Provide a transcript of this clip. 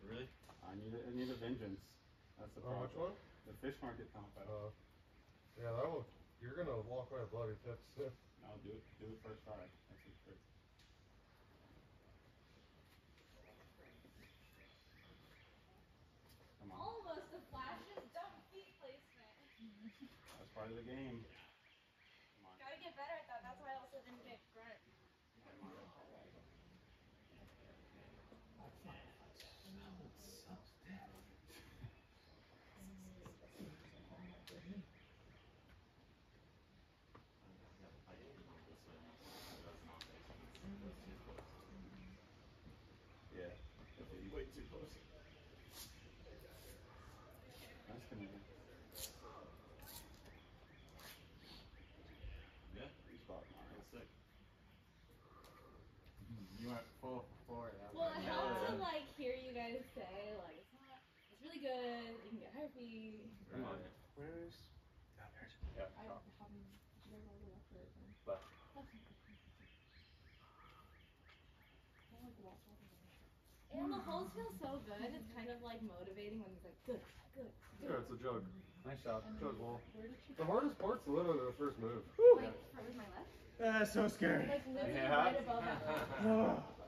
Really? I need a vengeance. That's the problem. Which one? The fish market combo. Yeah, that one. You're gonna walk away with bloody tips too. No, do it first try. That's the trick. Come on. Almost a flashes dumb feet placement. That's part of the game. Come on. Gotta get better at that. That's why I also didn't get grunt. Yeah, you're way too close. That's gonna be. Yeah. You spot mine. That's sick. You went full for it. Well, it helped to like hear you guys say like it's really good. You can get herpes. Come on. Where's? Yeah. I haven't. You guys all the left or right? Left. And the holes feel so good. It's kind of like motivating when it's like good. Yeah, it's a jug. Nice shot. Jug wall. The hardest part's literally the first move. Like, with my left? That's so scary. Like literally Yeah. right above that.